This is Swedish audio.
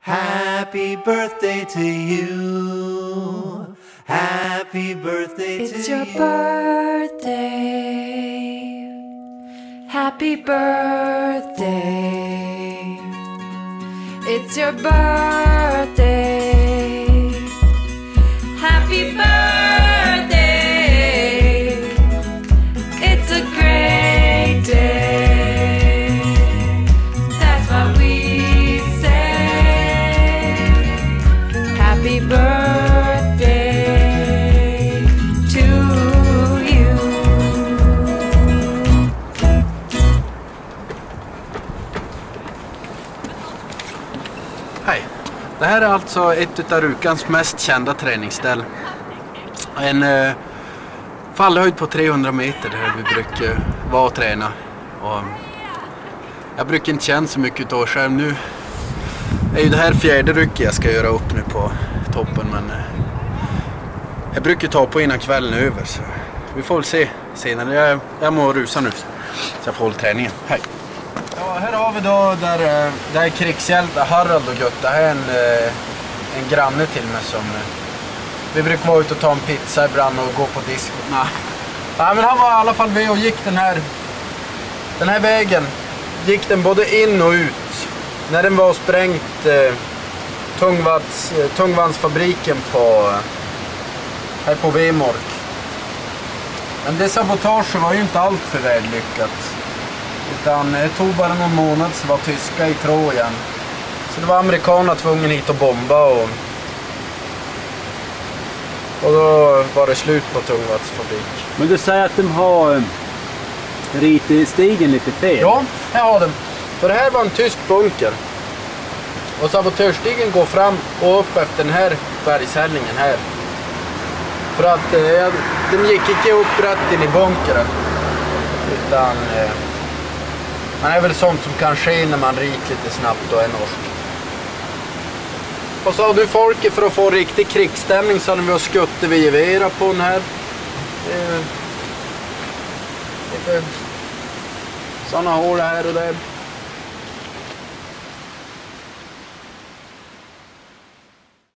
Happy birthday to you. Happy birthday to you. It's your birthday. Happy birthday. It's your birthday. Happy birthday. It's a great day. That's what we say. Happy birthday to you. Hej, det här är alltså ett av Rukans mest kända träningsställ. En fallhöjd på 300 meter där vi brukar vara och träna. Och jag brukar inte känna så mycket utav själv. Nu är ju det här fjärde rycket jag ska göra upp nu på toppen, men jag brukar ta på innan kvällen är över, så vi får väl se senare. Jag må rusa nu så jag får hålla träningen. Hej! Ja, här har vi då där är krigshjälte Harald och Götta. Här är en granne till mig som vi brukar vara ute och ta en pizza ibland och gå på disco. Nej, men han var i alla fall med och gick den här vägen. Gick den både in och ut. När den var sprängt tungvandsfabriken här på Vemork. Men det sabotaget var ju inte allt för väl lyckat. Utan det tog bara någon månad så var tyska i Trojan. Så det var amerikanerna tvungen hit och bomba och då var det slut på tungvattensfabrik. Men du säger att de har ritat stigen lite fel? Ja, här har de. För det här var en tysk bunker. Och sabotörstigen går fram och upp efter den här bergshällningen här. För att den gick inte upp rätt in i bunkern. Utan man är väl sånt som kan ske när man ritar lite snabbt och är norsk. Och så har du folket för att få riktig krigsstämning så hade vi skuttat vid gevera på den här. Lite sådana hål här och där.